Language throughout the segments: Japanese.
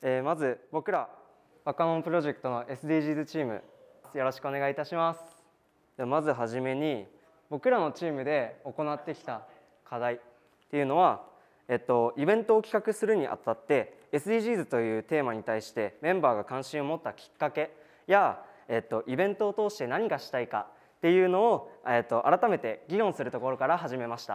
まず僕ら若者プロジェクトの SDGs チーム、よろしくお願いいたします。まずはじめに僕らのチームで行ってきた課題っていうのは、イベントを企画するにあたって SDGs というテーマに対してメンバーが関心を持ったきっかけや、イベントを通して何がしたいかっていうのを、改めて議論するところから始めました。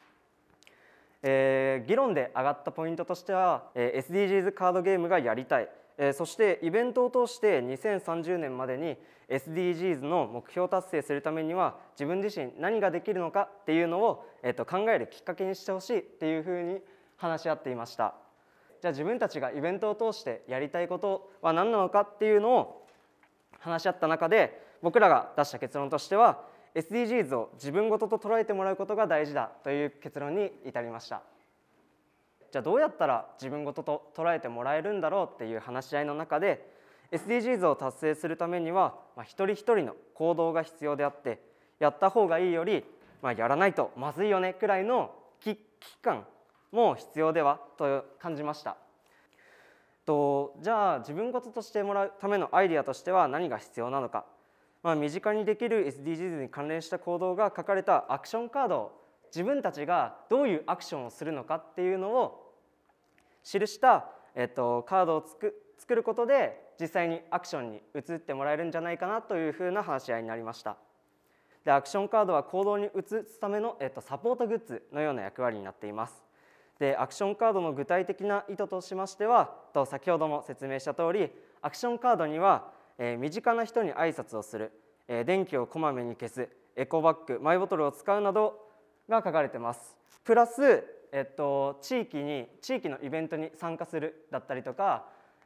議論で上がったポイントとしては、SDGs カードゲームがやりたい、そしてイベントを通して2030年までに SDGs の目標達成するためには自分自身何ができるのかっていうのを、考えるきっかけにしてほしいっていうふうに話し合っていました。じゃあ自分たちがイベントを通してやりたいことは何なのかっていうのを話し合った中で、僕らが出した結論としてはSDGs を自分ごとと捉えてもらうことが大事だという結論に至りました。じゃあどうやったら自分ごとと捉えてもらえるんだろうっていう話し合いの中で、 SDGs を達成するためには、一人一人の行動が必要であって、やった方がいいより、やらないとまずいよねくらいの危機感も必要ではと感じました。じゃあ自分ごととしてもらうためのアイデアとしては何が必要なのか。身近にできる SDGs に関連した行動が書かれたアクションカードを、自分たちがどういうアクションをするのかっていうのを記した、カードを作ることで実際にアクションに移ってもらえるんじゃないかなというふうな話し合いになりました。でアクションカードは行動に移すための、サポートグッズのような役割になっています。でアクションカードの具体的な意図としましては、先ほども説明した通り、アクションカードには身近な人に挨拶をする、電気をこまめに消す、エコバッグ、マイボトルを使うなどが書かれてます。プラス、地域のイベントに参加するだったりとか、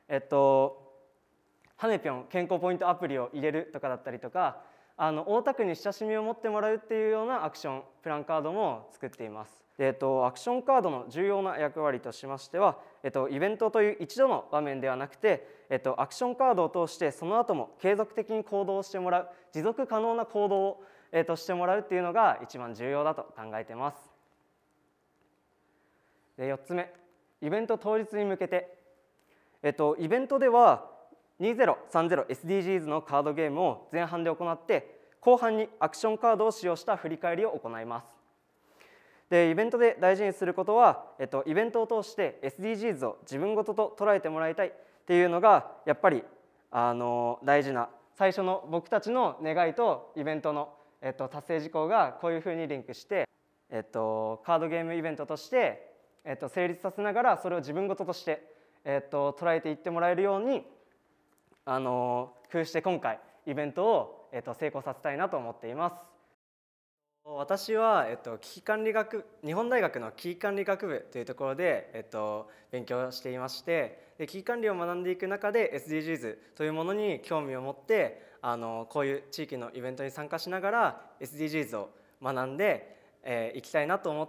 ハネピョン健康ポイントアプリを入れるとかだったりとか、大田区に親しみを持ってもらうっていうようなアクションプランカードも作っています。でアクションカードの重要な役割としましては、イベントという一度の場面ではなくて、アクションカードを通してその後も継続的に行動をしてもらう、持続可能な行動を、してもらうっていうのが一番重要だと考えています。で4つ目、イベント当日に向けて、イベントでは 2030SDGs のカードゲームを前半で行って、後半にアクションカードを使用した振り返りを行います。でイベントで大事にすることは、イベントを通して SDGs を自分ごとと捉えてもらいたいっていうのがやっぱり大事な、最初の僕たちの願いとイベントの、達成事項がこういうふうにリンクして、カードゲームイベントとして、成立させながらそれを自分ごととして、捉えていってもらえるように工夫して今回イベントを、成功させたいなと思っています。私は、日本大学の危機管理学部というところで、勉強していまして、で危機管理を学んでいく中で SDGs というものに興味を持って、こういう地域のイベントに参加しながら SDGs を学んでいきたいなと思って、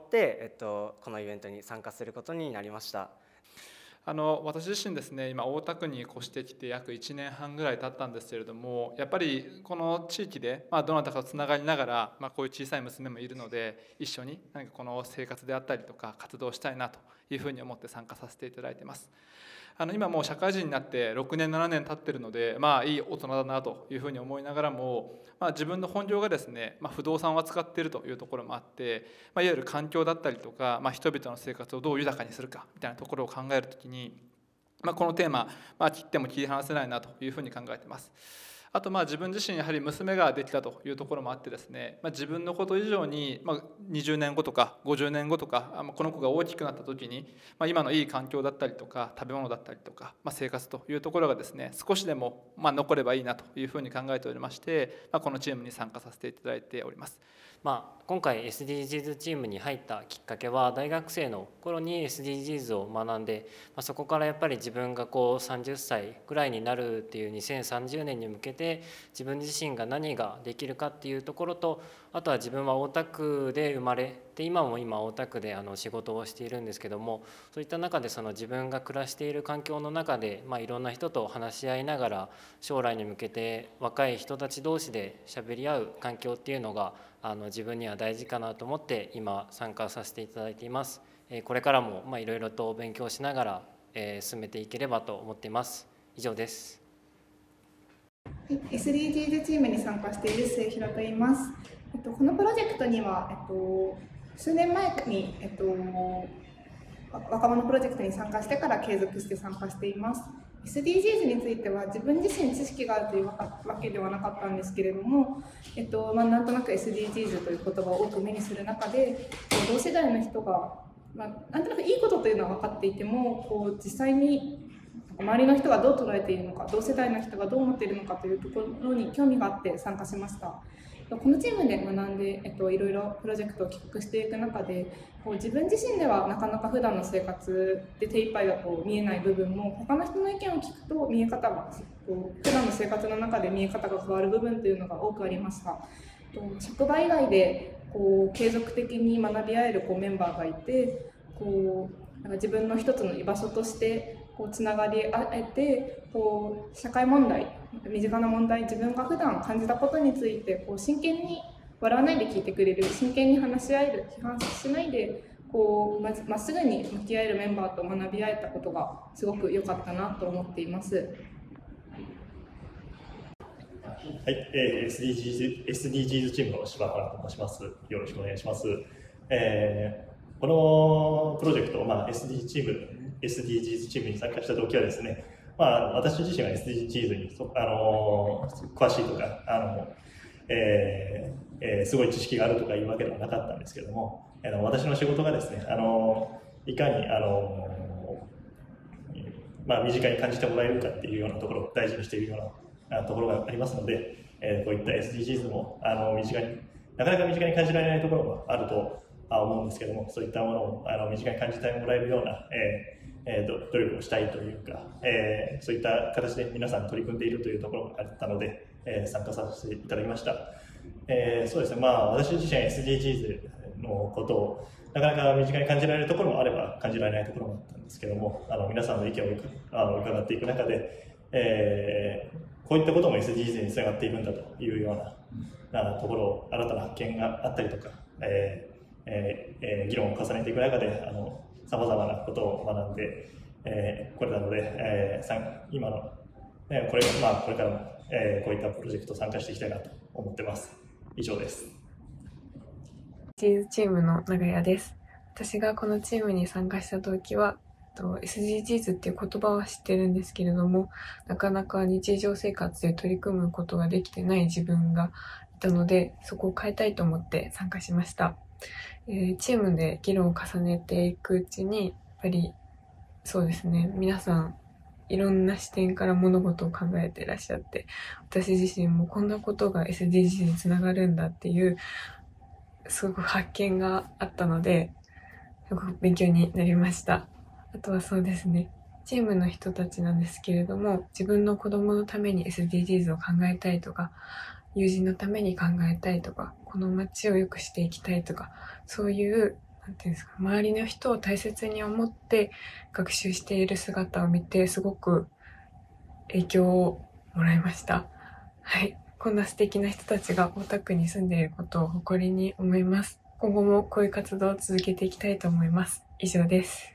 このイベントに参加することになりました。 私自身ですね、今大田区に越してきて約1年半ぐらい経ったんですけれども、やっぱりこの地域で、どなたかとつながりながら、こういう小さい娘もいるので、一緒に何かこの生活であったりとか活動したいなというふうに思って参加させていただいています。今もう社会人になって6年7年経ってるので、いい大人だなというふうに思いながらも、自分の本業がですね、不動産を扱っているというところもあって、いわゆる環境だったりとか、人々の生活をどう豊かにするかみたいなところを考えるときに、このテーマ、切っても切り離せないなというふうに考えています。あと自分自身やはり娘ができたというところもあってですね、自分のこと以上に20年後とか50年後とかこの子が大きくなった時に今のいい環境だったりとか食べ物だったりとか生活というところがですね、少しでも残ればいいなというふうに考えておりまして、このチームに参加させていただいております。 今回 SDGs チームに入ったきっかけは、大学生の頃に SDGs を学んで、そこからやっぱり自分が30歳ぐらいになるっていう2030年に向けて自分自身が何ができるかっていうところと、あとは自分は大田区で生まれて、今大田区で仕事をしているんですけども、そういった中で自分が暮らしている環境の中で、いろんな人と話し合いながら将来に向けて若い人たち同士で喋り合う環境っていうのが自分には大事かなと思って今参加させていただいています。これからもいろいろと勉強しながら進めていければと思っています。以上です。 SDGs チームに参加している末広と言います。このプロジェクトには、数年前に、若者プロジェクトに参加してから継続して参加しています。SDGs については自分自身知識があるというわけではなかったんですけれども、なんとなく SDGs という言葉を多く目にする中で、同世代の人が、なんとなくいいことというのは分かっていても、実際に周りの人がどう捉えているのか、同世代の人がどう思っているのかというところに興味があって参加しました。このチームで学んで、いろいろプロジェクトを企画していく中で、自分自身ではなかなか普段の生活で手一杯だと見えない部分も、他の人の意見を聞くと見え方が、普段の生活の中で見え方が変わる部分というのが多くありました。職場以外で継続的に学び合えるメンバーがいて、なんか自分の一つの居場所としてつながり合えて、社会問題、身近な問題、自分が普段感じたことについて真剣に笑わないで聞いてくれる、真剣に話し合える、批判しないでまっすぐに向き合えるメンバーと学び合えたことがすごく良かったなと思っています。 はい、SDGs チームの柴原と申します。よろしくお願いします。このプロジェクト、SDGs チームに参加した時はですね、私自身は SDGs に詳しいとかすごい知識があるとかいうわけではなかったんですけれども、私の仕事がですね、いかに身近に感じてもらえるかっていうようなところを大事にしているようなところがありますので、こういった SDGs もなかなか身近に感じられないところもあると思うんですけども、そういったものを身近に感じてもらえるような、努力をしたいというか、そういった形で皆さん取り組んでいるというところがあったので、参加させていただきました。そうですね、私自身は SDGs のことをなかなか身近に感じられるところもあれば感じられないところもあったんですけども、皆さんの意見を伺っていく中で、こういったことも SDGs につながっているんだというようなところを新たな発見があったりとか、議論を重ねていく中でさまざまなことを学んでこれなので、今のこれからもこういったプロジェクト参加していきたいなと思ってます。以上です。 SDGs チームの長谷です。私がこのチームに参加した時はSDGs っていう言葉は知ってるんですけれども、なかなか日常生活で取り組むことができてない自分がいたので、そこを変えたいと思って参加しました。チームで議論を重ねていくうちに、やっぱりそうですね、皆さんいろんな視点から物事を考えていらっしゃって、私自身もこんなことが SDGs につながるんだっていうすごく発見があったので、すごく勉強になりました。あとはそうですね、チームの人たちなんですけれども、自分の子供のために SDGs を考えたいとか、友人のために考えたいとか、この街を良くしていきたいとか、そういうなんていうんですか、周りの人を大切に思って学習している姿を見て、すごく影響をもらいました。はい、こんな素敵な人たちが大田区に住んでいることを誇りに思います。今後もこういう活動を続けていきたいと思います。以上です。